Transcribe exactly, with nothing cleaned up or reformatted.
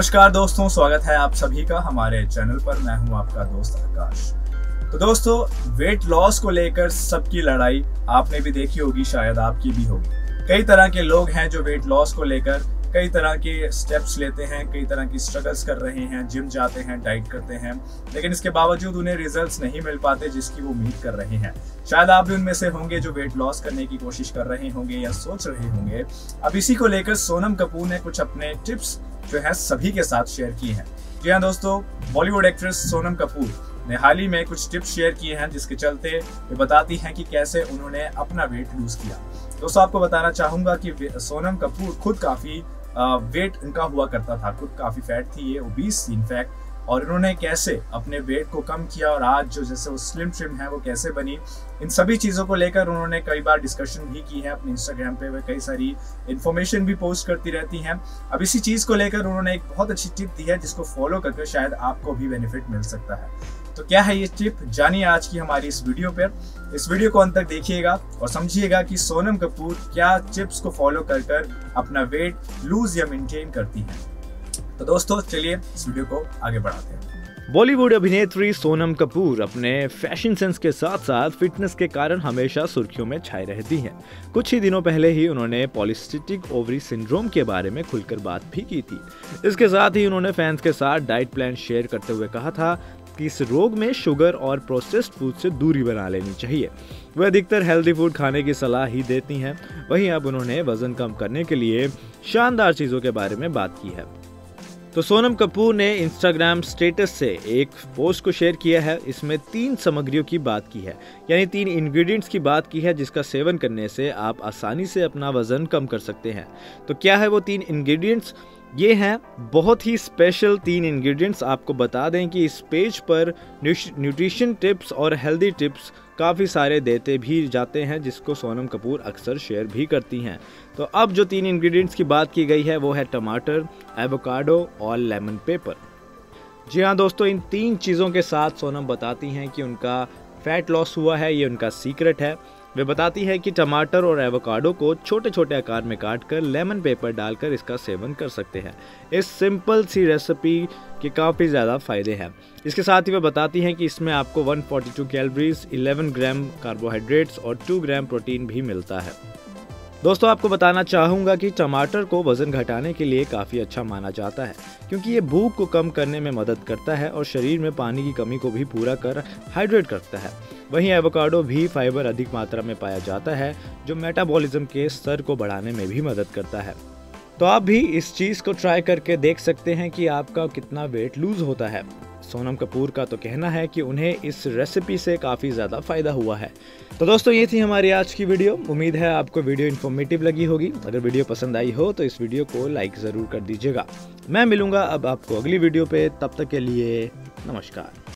नमस्कार दोस्तों, स्वागत है आप सभी का हमारे चैनल पर। मैं हूं आपका दोस्त आकाश। तो दोस्तों, वेट लॉस को लेकर सबकी लड़ाई आपने भी देखी होगी, शायद आपकी भी होगी। कई तरह के लोग हैं जो वेट लॉस को लेकर कई तरह के स्टेप्स लेते हैं, कई तरह की स्ट्रगल्स कर रहे हैं, जिम जाते हैं, डाइट करते हैं, लेकिन इसके बावजूद उन्हें रिजल्ट्स नहीं मिल पाते जिसकी वो उम्मीद कर रहे हैं। शायद आप भी उनमें से होंगे जो वेट लॉस करने की कोशिश कर रहे होंगे या सोच रहे होंगे। अब इसी को लेकर सोनम कपूर ने कुछ अपने टिप्स जो है सभी के साथ शेयर किए हैं। जी हाँ दोस्तों, बॉलीवुड एक्ट्रेस सोनम कपूर ने हाल ही में कुछ टिप्स शेयर किए हैं जिसके चलते वे बताती हैं कि कैसे उन्होंने अपना वेट लूज किया। दोस्तों, आपको बताना चाहूंगा कि सोनम कपूर खुद काफी वेट उनका हुआ करता था, खुद काफी फैट थी, ये ओबीस थी इनफैक्ट, और इन्होंने कैसे अपने वेट को कम किया और आज जो जैसे वो स्लिम ट्रिम है वो कैसे बनी, इन सभी चीज़ों को लेकर उन्होंने कई बार डिस्कशन भी की है अपने इंस्टाग्राम पे। वे कई सारी इन्फॉर्मेशन भी पोस्ट करती रहती हैं। अब इसी चीज़ को लेकर उन्होंने एक बहुत अच्छी टिप दी है जिसको फॉलो करके शायद आपको भी बेनिफिट मिल सकता है। तो क्या है ये टिप, जानिए आज की हमारी इस वीडियो पर। इस वीडियो को अंत तक देखिएगा और समझिएगा कि सोनम कपूर क्या टिप्स को फॉलो कर कर अपना वेट लूज या मेंटेन करती हैं। तो दोस्तों, चलिए इस वीडियो को आगे बढ़ाते हैं। बॉलीवुड अभिनेत्री सोनम कपूर अपने फैशन सेंस के साथ साथ फिटनेस के कारण हमेशा सुर्खियों में छाई रहती हैं। कुछ ही दिनों पहले ही उन्होंने पॉलिसिस्टिक ओवरी सिंड्रोम के बारे में खुलकर बात भी की थी। इसके साथ ही उन्होंने फैंस के साथ डाइट प्लान शेयर करते हुए कहा था कि इस रोग में शुगर और प्रोसेस्ड फूड से दूरी बना लेनी चाहिए। वे अधिकतर हेल्दी फूड खाने की सलाह ही देती हैं। वहीं अब उन्होंने वजन कम करने के लिए शानदार चीज़ों के बारे में बात की है। तो सोनम कपूर ने इंस्टाग्राम स्टेटस से एक पोस्ट को शेयर किया है। इसमें तीन सामग्रियों की बात की है, यानी तीन इंग्रेडिएंट्स की बात की है जिसका सेवन करने से आप आसानी से अपना वजन कम कर सकते हैं। तो क्या है वो तीन इंग्रेडिएंट्स? ये हैं बहुत ही स्पेशल तीन इंग्रेडिएंट्स। आपको बता दें कि इस पेज पर न्यूट्रिशन टिप्स और हेल्दी टिप्स काफ़ी सारे देते भी जाते हैं जिसको सोनम कपूर अक्सर शेयर भी करती हैं। तो अब जो तीन इंग्रेडिएंट्स की बात की गई है वो है टमाटर, एवोकाडो और लेमन पेपर। जी हाँ दोस्तों, इन तीन चीज़ों के साथ सोनम बताती हैं कि उनका फैट लॉस हुआ है, ये उनका सीक्रेट है। वे बताती है कि टमाटर और एवोकाडो को छोटे छोटे आकार में काटकर लेमन पेपर डालकर इसका सेवन कर सकते हैं। इस सिंपल सी रेसिपी के काफ़ी ज़्यादा फ़ायदे हैं। इसके साथ ही वे बताती हैं कि इसमें आपको एक सौ बयालीस कैलोरीज, ग्यारह ग्राम कार्बोहाइड्रेट्स और दो ग्राम प्रोटीन भी मिलता है। दोस्तों, आपको बताना चाहूँगा कि टमाटर को वज़न घटाने के लिए काफ़ी अच्छा माना जाता है क्योंकि ये भूख को कम करने में मदद करता है और शरीर में पानी की कमी को भी पूरा कर हाइड्रेट करता है। वहीं एवोकाडो भी फाइबर अधिक मात्रा में पाया जाता है जो मेटाबॉलिज्म के स्तर को बढ़ाने में भी मदद करता है। तो आप भी इस चीज़ को ट्राई करके देख सकते हैं कि आपका कितना वेट लूज होता है। सोनम कपूर का तो कहना है कि उन्हें इस रेसिपी से काफ़ी ज़्यादा फ़ायदा हुआ है। तो दोस्तों, ये थी हमारी आज की वीडियो। उम्मीद है आपको वीडियो इन्फॉर्मेटिव लगी होगी। अगर वीडियो पसंद आई हो तो इस वीडियो को लाइक ज़रूर कर दीजिएगा। मैं मिलूँगा अब आपको अगली वीडियो पे, तब तक के लिए नमस्कार।